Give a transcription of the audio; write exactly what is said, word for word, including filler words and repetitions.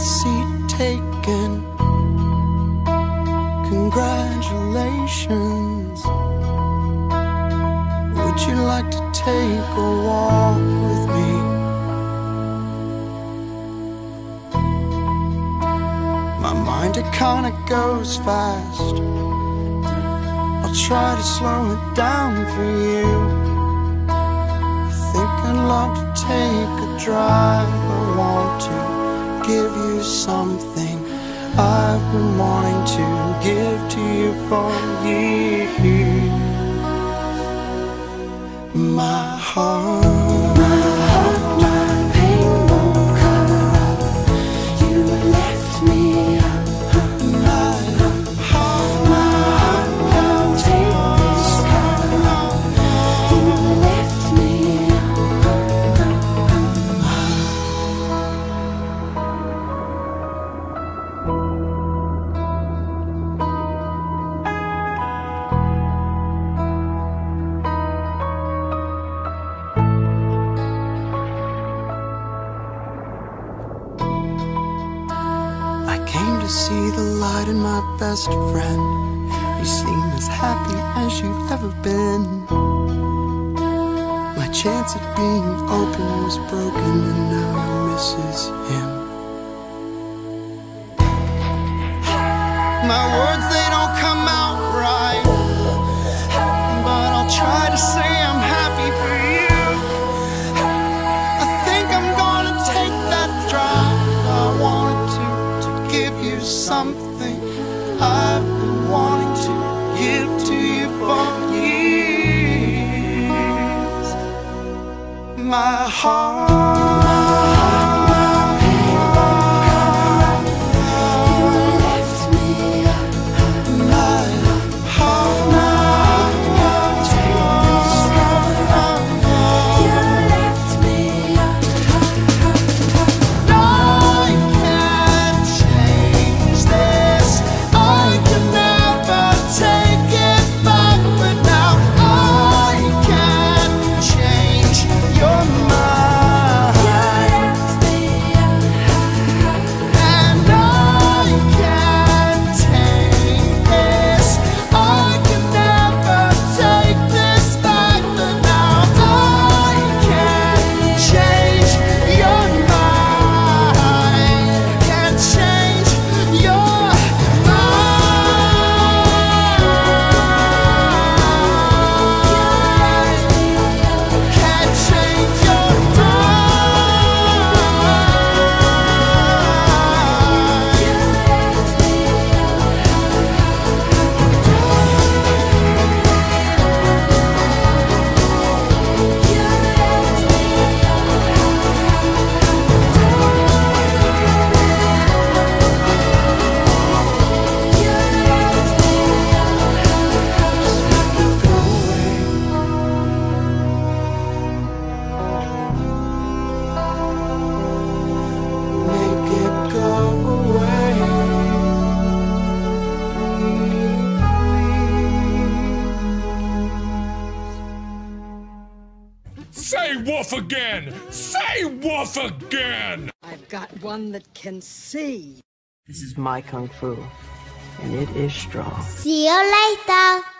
seat taken. Congratulations. Would you like to take a walk with me? My mind, it kinda goes fast. I'll try to slow it down for you. I think I'd love to take a drive. I want to give you something I've been wanting to give to you for years. My heart, my heart, my pain won't come. You left me up. My heart, my heart won't take this cup. You left me to see the light in my best friend. You seem as happy as you've ever been. My chance at being open was broken, and now he misses him. My words, they don't come out right, but I'll try to say I'm happy for you. I think I'm gonna take that drive. I wanted to give you something I've been wanting to give to you for years. My heart, Say woof again! Say woof again! I've got one that can see. This is my kung fu, and it is strong. See you later.